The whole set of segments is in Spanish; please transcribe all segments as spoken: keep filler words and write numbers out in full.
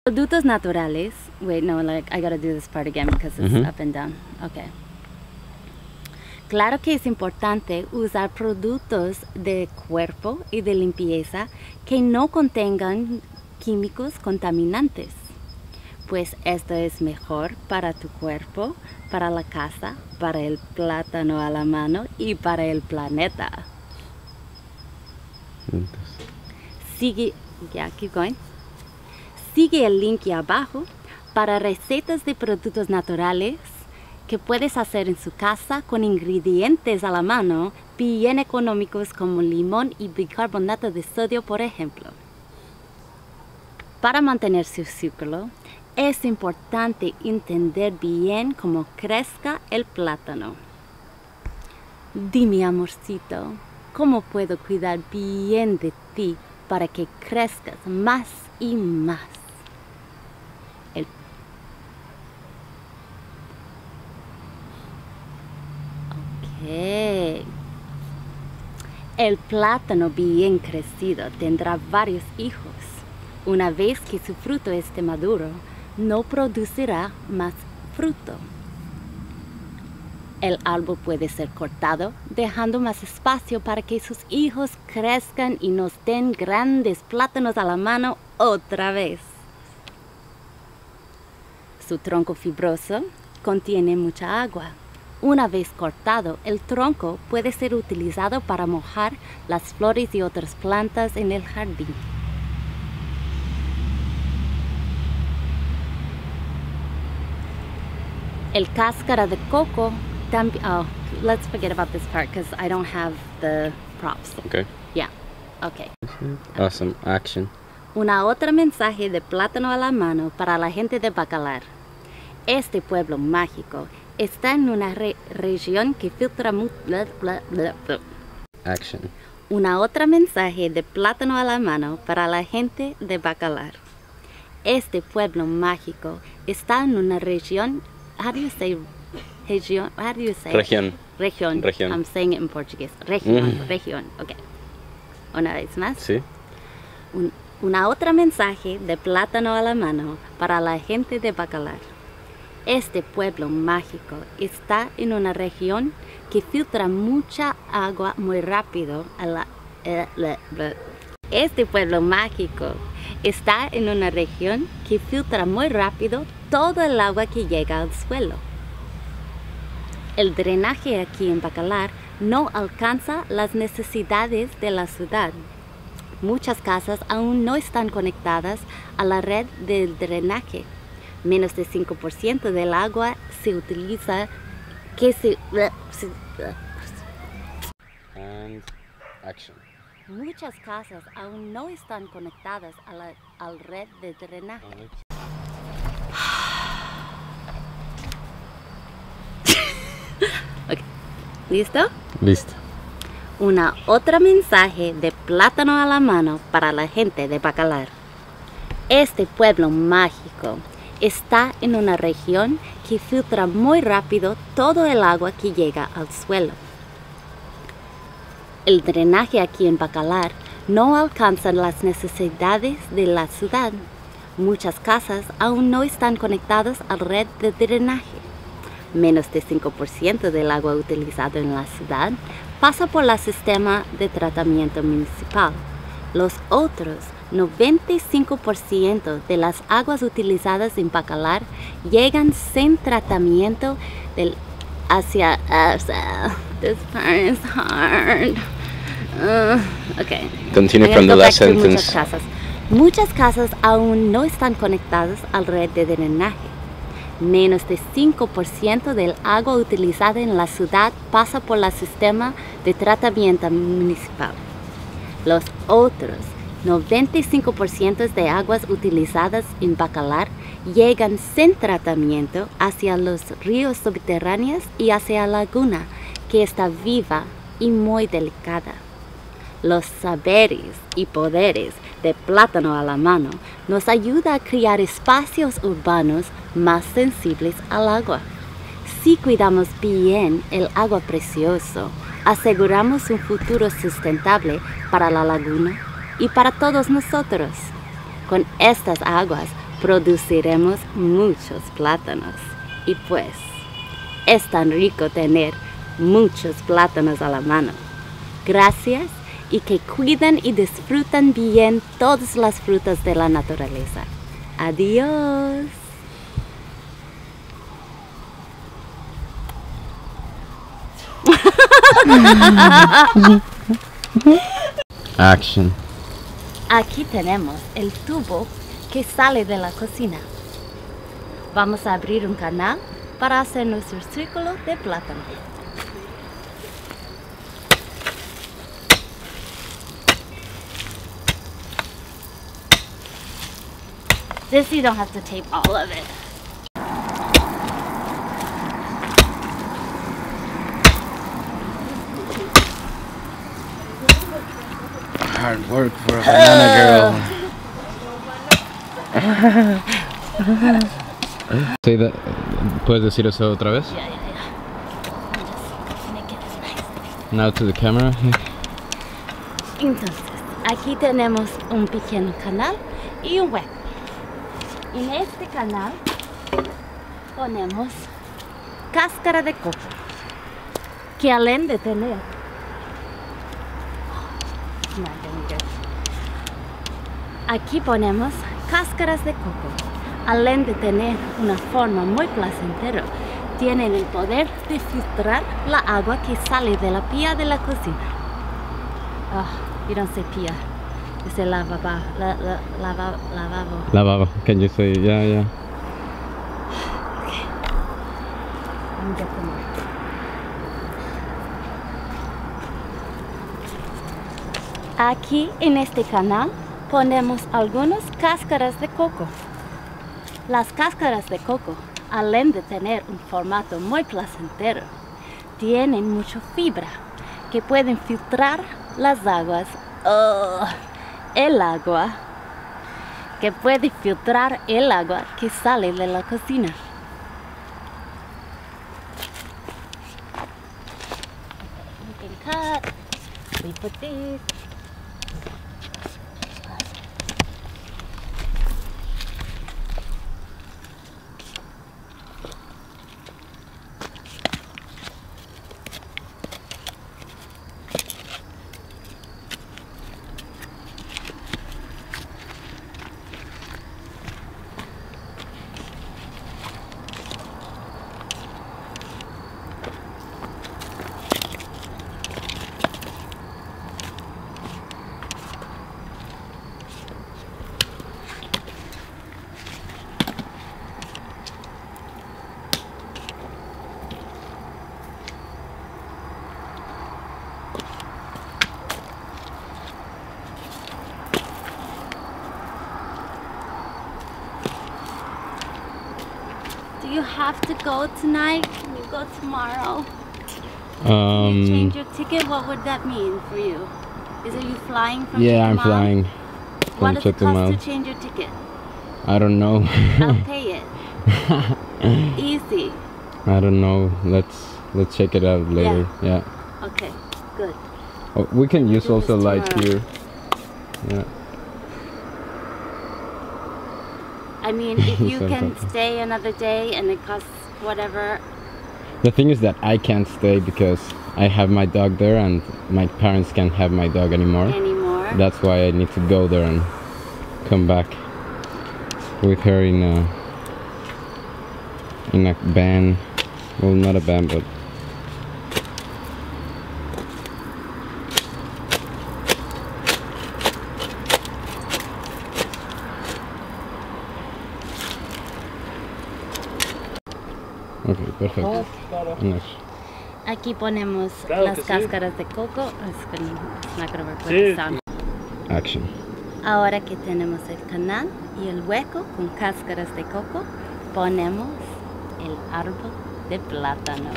Productos naturales. Wait, no, like I gotta do this part again because it's Mm-hmm. up and down. Okay. Claro que es importante usar productos de cuerpo y de limpieza que no contengan químicos contaminantes, pues esto es mejor para tu cuerpo, para la casa, para el plátano a la mano y para el planeta. Sigue, yeah, keep going. Sigue el link aquí abajo para recetas de productos naturales que puedes hacer en su casa con ingredientes a la mano bien económicos como limón y bicarbonato de sodio, por ejemplo. Para mantener su ciclo, es importante entender bien cómo crezca el plátano. Dime, amorcito, ¿cómo puedo cuidar bien de ti para que crezcas más y más? El ok. El plátano bien crecido tendrá varios hijos. Una vez que su fruto esté maduro, no producirá más fruto. El árbol puede ser cortado, dejando más espacio para que sus hijos crezcan y nos den grandes plátanos a la mano otra vez. Su tronco fibroso contiene mucha agua. Una vez cortado, el tronco puede ser utilizado para mojar las flores y otras plantas en el jardín. El cáscara de coco también. Oh, let's forget about this part because I don't have the props. Okay. Yeah. Okay. Awesome. Action. Una otra mensaje de plátano a la mano para la gente de Bacalar. Este pueblo mágico está en una re región que filtra mu bla, bla, bla, bla. Action. Una otra mensaje de plátano a la mano para la gente de Bacalar. Este pueblo mágico está en una región. How do you say región? How do you say? Región. Región. Región. I'm saying it in Portuguese. Región. Mm. Región. Okay. Una vez más. Sí. Un, una otra mensaje de plátano a la mano para la gente de Bacalar. Este pueblo mágico está en una región que filtra mucha agua muy rápido a la, eh, la, la. Este pueblo mágico está en una región que filtra muy rápido todo el agua que llega al suelo. El drenaje aquí en Bacalar no alcanza las necesidades de la ciudad. Muchas casas aún no están conectadas a la red del drenaje. Menos del cinco por ciento del agua se utiliza que se... And action. Muchas casas aún no están conectadas a la al red de drenaje. Okay. ¿Listo? Listo. Una otra mensaje de plátano a la mano para la gente de Bacalar. Este pueblo mágico está en una región que filtra muy rápido todo el agua que llega al suelo. El drenaje aquí en Bacalar no alcanza las necesidades de la ciudad. Muchas casas aún no están conectadas a la red de drenaje. Menos del cinco por ciento del agua utilizada en la ciudad pasa por el sistema de tratamiento municipal. Los otros noventa y cinco por ciento de las aguas utilizadas en Bacalar llegan sin tratamiento del hacia hacia this part is hard. Uh, okay. Continue I'm from gonna the go last back to sentence. Muchas casas. Muchas casas aún no están conectadas a la red de drenaje. Menos de cinco por ciento del agua utilizada en la ciudad pasa por el sistema de tratamiento municipal. Los otros noventa y cinco por ciento de aguas utilizadas en Bacalar llegan sin tratamiento hacia los ríos subterráneos y hacia la laguna, que está viva y muy delicada. Los saberes y poderes de plátano a la mano nos ayuda a crear espacios urbanos más sensibles al agua. Si cuidamos bien el agua precioso, aseguramos un futuro sustentable para la laguna y para todos nosotros. Con estas aguas produciremos muchos plátanos. Y pues, es tan rico tener muchos plátanos a la mano. Gracias y que cuiden y disfruten bien todas las frutas de la naturaleza. Adiós. Action. Aquí tenemos el tubo que sale de la cocina. Vamos a abrir un canal para hacer nuestro círculo de plátano. This you don't have to tape all of it. Hard work for a banana girl. Say that. ¿Puedes decir eso otra vez? Yeah, yeah, yeah. Just make it nice. Now to the camera. Entonces, aquí tenemos un pequeño canal y un hueco. En este canal ponemos cáscara de coco, que além de tener aquí ponemos cáscaras de coco, além de tener una forma muy placentera, tienen el poder de filtrar la agua que sale de la pía de la cocina. Oh, you don't say pía. It's a lavabo. La, la, lava, lavabo. Lavabo. Can you say yeah, yeah? Okay. Let me get them more. Aquí en este canal ponemos algunas cáscaras de coco. Las cáscaras de coco, além de tener un formato muy placentero, tienen mucha fibra que pueden filtrar las aguas. Oh. El agua que puede filtrar el agua que sale de la cocina. We can cut. We put this. Do you have to go tonight? Can you go tomorrow? Um. You change your ticket? What would that mean for you? Is it you flying from Yeah, I'm Chetumal? flying What from does it cost Chetumal. to change your ticket? I don't know. I'll pay it. Easy. I don't know. Let's let's check it out later. Yeah. Okay, good. Oh, we can use do also this light tomorrow. here. Yeah. I mean, if you Sounds can okay. stay another day and it costs whatever. The thing is that I can't stay because I have my dog there and my parents can't have my dog anymore. Anymore. That's why I need to go there and come back with her in a in a van. Well, not a van, but ok, perfecto. Nice. Aquí ponemos Claro las que sí. cáscaras de coco. It's gonna- it's not gonna work with Sí. the sound. Action. Ahora que tenemos el canal y el hueco con cáscaras de coco, ponemos el árbol de plátano.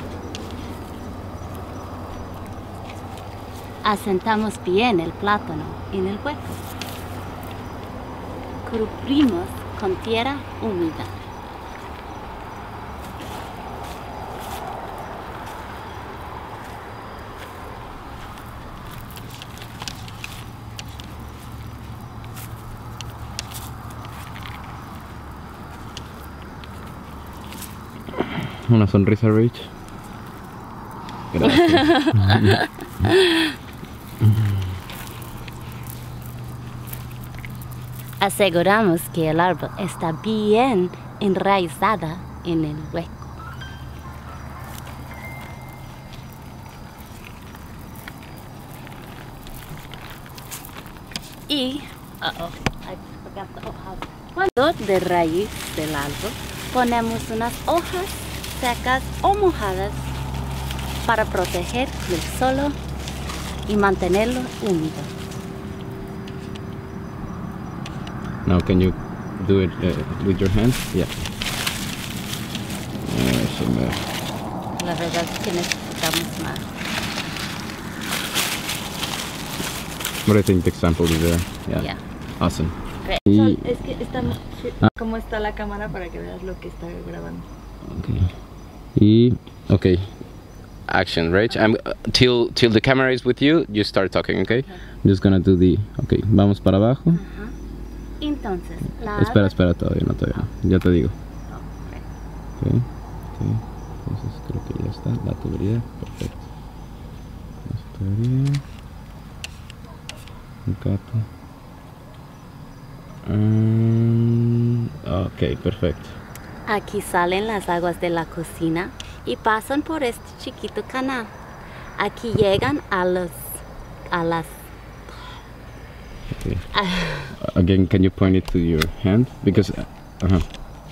Asentamos bien el plátano en el hueco. Cubrimos con tierra húmeda. una sonrisa, Rich. Gracias. Aseguramos que el árbol está bien enraizada en el hueco. Y uh-oh, I forgot the hojas. Cuando de raíz del árbol ponemos unas hojas secas o mojadas para proteger el suelo y mantenerlo húmedo. Now can you do it uh, with your hands? Yeah. Eso me... La verdad es que necesitamos más. But I think the example is there. Yeah. Yeah. Awesome. Great. Y... Es que está Ah. cómo está la cámara para que veas lo que está grabando. Okay. Y... Okay. Action, Rach. I'm uh, till till the camera is with you. You start talking, okay? Okay. I'm just gonna do the. Okay. Vamos para abajo. Ajá. Entonces, la Espera, agua- espera, todavía no, todavía no. Ya te digo. Oh, great. Okay. Okay. Entonces creo que ya está. La tubería. Perfecto. La tubería. Un capo. Um, ok, perfecto. Aquí salen las aguas de la cocina y pasan por este chiquito canal. Aquí llegan a los a las Okay. Again, can you point it to your hand? Because, uh, uh-huh.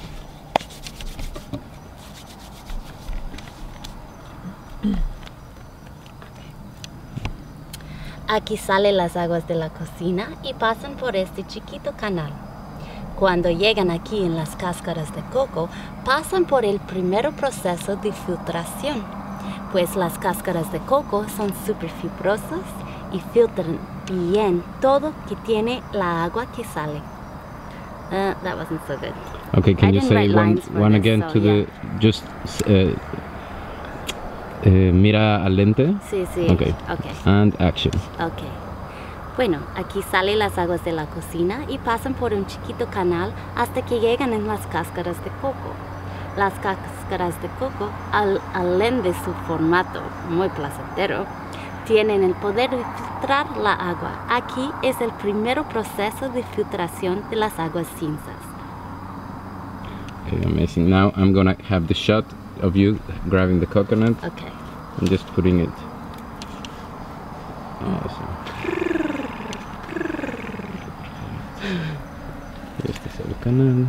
Aquí salen las aguas de la cocina y pasan por este chiquito canal. Cuando llegan aquí en las cáscaras de coco, pasan por el primer proceso de filtración, pues las cáscaras de coco son súper fibrosas y filtran bien todo que tiene la agua que sale. Uh, that wasn't so good. Okay, can I you didn't say write one, lines for one this, again so to the, just, uh, uh, mira al lente, Sí, sí. Okay. Okay. and action. Ok. Bueno, aquí salen las aguas de la cocina y pasan por un chiquito canal hasta que llegan en las cáscaras de coco. Las cáscaras de coco, al, além de su formato muy placentero, tienen el poder de filtrar la agua. Aquí es el primer proceso de filtración de las aguas cinzas. Okay, amazing. Now I'm gonna have the shot of you grabbing the coconut Ok. and just putting it. Awesome. Y este es el canal.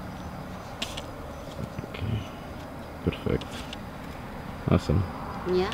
Okay. Perfecto. Awesome. ¿Ya?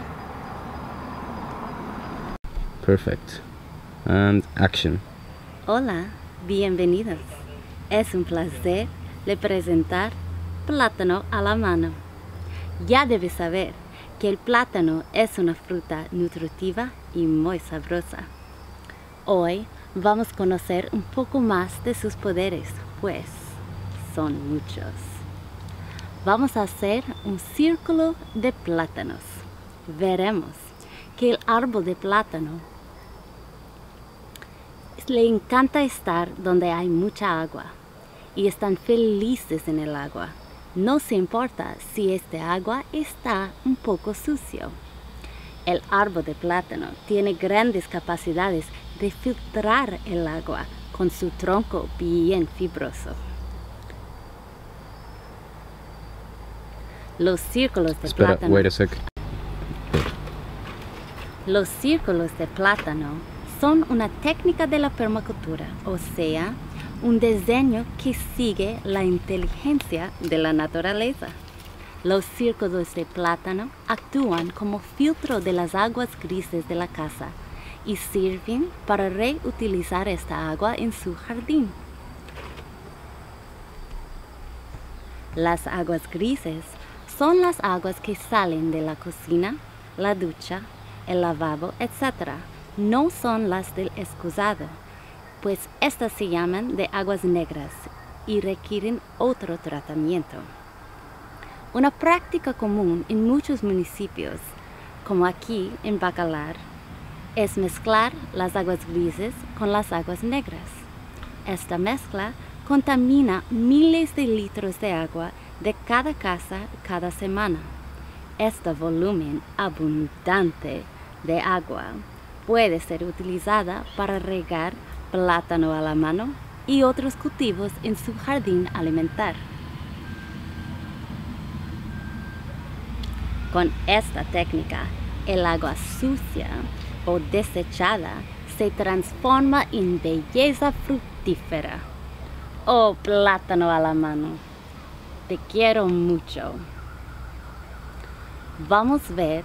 Perfect. And action. Hola, bienvenidos. Es un placer le presentar plátano a la mano. Ya debes saber que el plátano es una fruta nutritiva y muy sabrosa. Hoy vamos a conocer un poco más de sus poderes, pues son muchos. Vamos a hacer un círculo de plátanos. Veremos que el árbol de plátano le encanta estar donde hay mucha agua y están felices en el agua. No se importa si este agua está un poco sucio. El árbol de plátano tiene grandes capacidades de filtrar el agua con su tronco bien fibroso. Los círculos de Espera, plátano. wait a sec. Los círculos de plátano son una técnica de la permacultura, o sea, un diseño que sigue la inteligencia de la naturaleza. Los círculos de plátano actúan como filtro de las aguas grises de la casa y sirven para reutilizar esta agua en su jardín. Las aguas grises son las aguas que salen de la cocina, la ducha, el lavabo, etcétera. No son las del excusado, pues estas se llaman de aguas negras y requieren otro tratamiento. Una práctica común en muchos municipios, como aquí en Bacalar, es mezclar las aguas grises con las aguas negras. Esta mezcla contamina miles de litros de agua de cada casa cada semana. Este volumen abundante de agua puede ser utilizada para regar plátano a la mano y otros cultivos en su jardín alimentar. Con esta técnica, el agua sucia o desechada se transforma en belleza fructífera. Oh, plátano a la mano, te quiero mucho. Vamos a ver.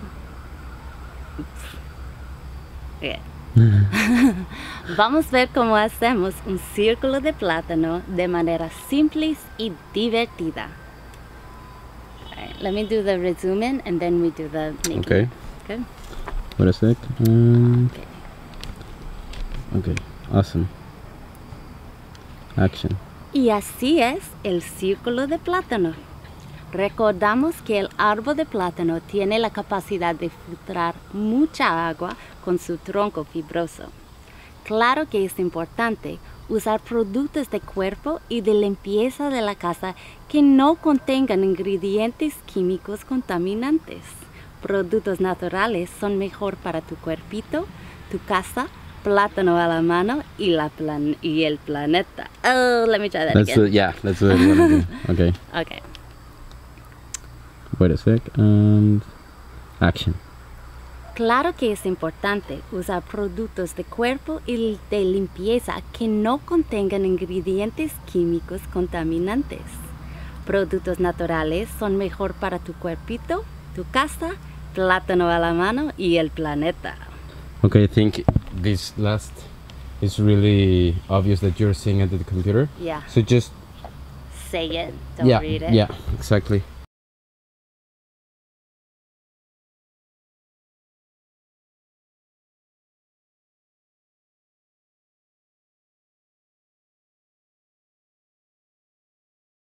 Okay. Vamos a ver cómo hacemos un círculo de plátano de manera simple y divertida. Alright, let me do the resumen and then we do the making. Okay. Okay. Wait a sec. Um, Okay. okay. Awesome. Action. Y así es el círculo de plátano. Recordamos que el árbol de plátano tiene la capacidad de filtrar mucha agua con su tronco fibroso. Claro que es importante usar productos de cuerpo y de limpieza de la casa que no contengan ingredientes químicos contaminantes. Productos naturales son mejor para tu cuerpito, tu casa, plátano a la mano y, la plan y el planeta. Oh, let me try that Let's again. do, yeah, let's do it one again. Okay. Okay. Wait a sec. And action. Claro que es importante usar productos de cuerpo y de limpieza que no contengan ingredientes químicos contaminantes. Productos naturales son mejor para tu cuerpito, tu casa, plátano a la mano y el planeta. Okay, I think this last is really obvious that you're seeing at the computer. Yeah. So just Say it, don't yeah, read it. yeah, exactly.